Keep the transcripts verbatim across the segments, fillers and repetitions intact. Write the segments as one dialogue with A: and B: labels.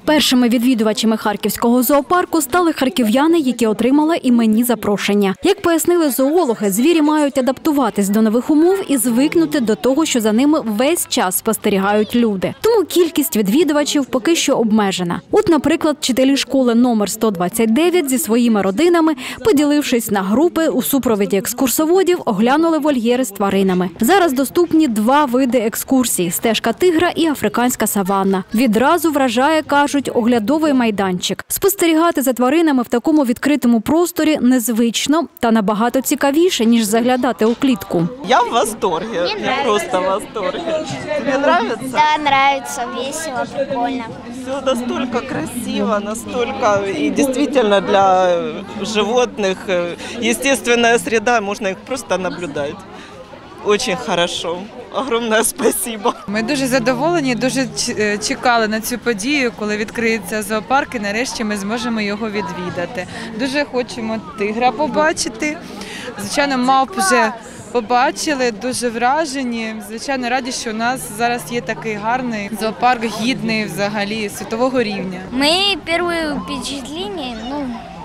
A: Першими відвідувачами харківського зоопарку стали харків'яни, які отримали іменні запрошення. Як пояснили зоологи, звірі мають адаптуватись до нових умов і звикнути до того, що за ними весь час спостерігають люди. Тому кількість відвідувачів поки що обмежена. От, наприклад, вчителі школи номер сто двадцять дев'ять зі своїми родинами, поділившись на групи у супроводі екскурсоводів, оглянули вольєри з тваринами. Зараз доступні два види екскурсій – стежка тигра і африканська саванна. Відразу вражає, кажуть, оглядовий майданчик. Спостерігати за тваринами в такому відкритому просторі незвично та набагато цікавіше, ніж заглядати у клітку.
B: Я в восторге, я просто в восторге. Тебе нравится?
C: Да, нравится, весело, прикольно.
B: Все настолько красиво, настолько и действительно для животных естественная среда, можно их просто наблюдать. Очень хорошо. Огромне спасибо.
D: Ми дуже задоволені, дуже чекали на цю подію, коли відкриється зоопарк і нарешті ми зможемо його відвідати. Дуже хочемо тигра побачити. Звичайно, мавп вже побачили, дуже вражені. Звичайно, раді, що у нас зараз є такий гарний зоопарк, гідний взагалі світового рівня.
C: Мои первые впечатления, ну,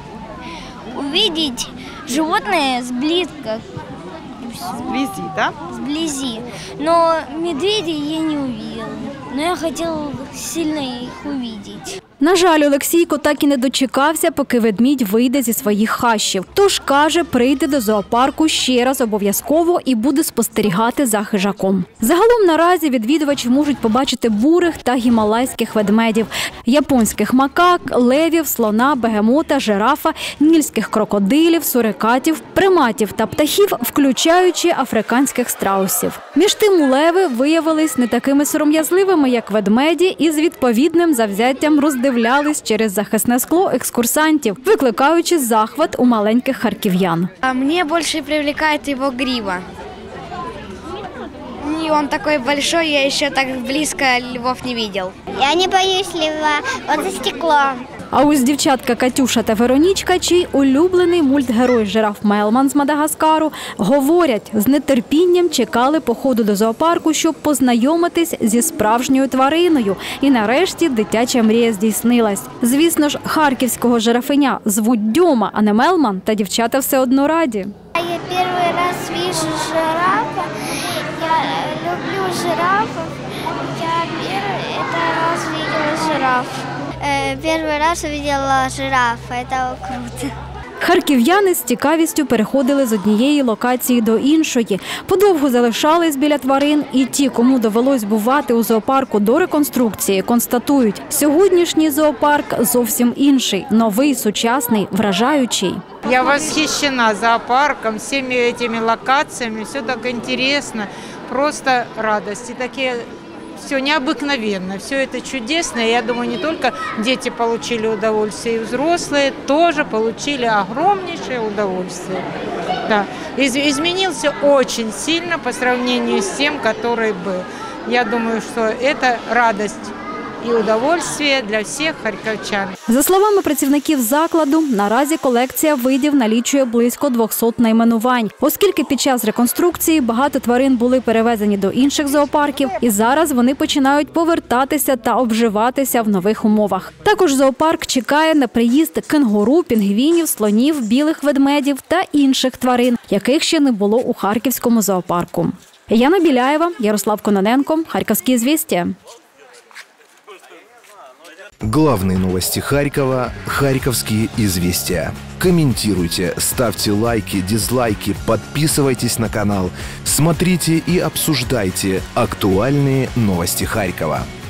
C: увидеть животное сблизко.
D: Сблизі, так?
C: Сблизи. Но медведей я не увидела. Но я хотела сильно их увидеть.
A: На жаль, Олексійко так і не дочекався, поки ведмідь вийде зі своїх хащів. Тож, каже, прийде до зоопарку ще раз обов'язково і буде спостерігати за хижаком. Загалом наразі відвідувачі можуть побачити бурих та гімалайських ведмедів, японських макак, левів, слона, бегемота, жирафа, нільських крокодилів, сурикатів, приматів та птахів, включаючи африканських страусів. Між тим, леви виявились не такими сором'язливими, як ведмеді, і з відповідним завзяттям роздивлялися через захисне скло екскурсантів, викликаючи захват у маленьких харків'ян.
C: Мне больше привлекает его грива. И он такой большой, я еще так близко львов не видел. Я не боюсь льва, он за стеклом.
A: А ось дівчатка Катюша та Веронічка, чий улюблений мультгерой жираф Мелман з Мадагаскару, говорять, з нетерпінням чекали походу до зоопарку, щоб познайомитись зі справжньою твариною. І нарешті дитяча мрія здійснилась. Звісно ж, харківського жирафеня звуть Дьома, а не Мелман, та дівчата все одно раді.
C: Я перший раз бачу жирафа, я люблю жирафів, я перший раз бачила жираф. Перший раз увидела жирафа, это круто.
A: Харків'яни з цікавістю переходили з однієї локації до іншої. Подовго залишались біля тварин, і ті, кому довелось бувати у зоопарку до реконструкції, констатують, сьогоднішній зоопарк зовсім інший, новий, сучасний, вражаючий.
E: Я восхищена зоопарком, всеми этими локациями, все так интересно, просто радость. И такие... Все необыкновенно, все это чудесно. Я думаю, не только дети получили удовольствие, и взрослые тоже получили огромнейшее удовольствие. Да. Из, изменился очень сильно по сравнению с тем, который был. Я думаю, что это радость і удовольствие для всіх харківчан.
A: За словами працівників закладу, наразі колекція видів налічує близько двохсот найменувань, оскільки під час реконструкції багато тварин були перевезені до інших зоопарків, і зараз вони починають повертатися та обживатися в нових умовах. Також зоопарк чекає на приїзд кенгуру, пінгвінів, слонів, білих ведмедів та інших тварин, яких ще не було у харківському зоопарку. Яна Біляєва, Ярослав Кононенко, Харьковские известия.
F: Главные новости Харькова – Харьковские известия. Комментируйте, ставьте лайки, дизлайки, подписывайтесь на канал, смотрите и обсуждайте актуальные новости Харькова.